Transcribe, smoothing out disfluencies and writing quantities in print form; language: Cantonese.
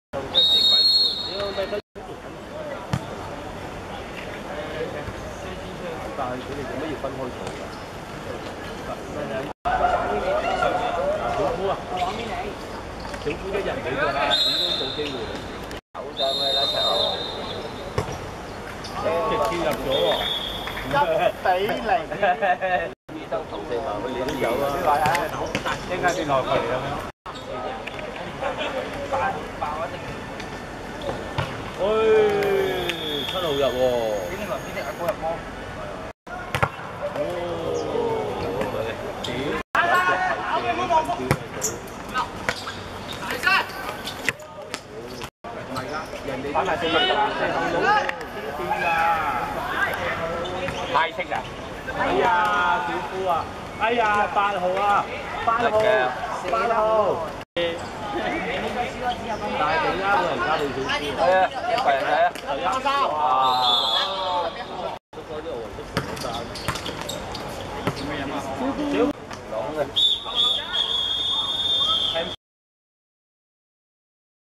但係佢哋做乜要分開做㗎？小夫啊，小夫一人幾個啦，點都冇機會。手上去啦，直接入咗喎，1-0。投射嘛，佢哋都有啊。應該變落佢咁樣。哎，7號入喎。邊個阿哥入波？哦，屌！人哋打埋4-0太清啊！哎呀，小夫啊！哎呀，8號啊！8號！大定啦，冇人加到小夫。係啊，一個人睇啊。13。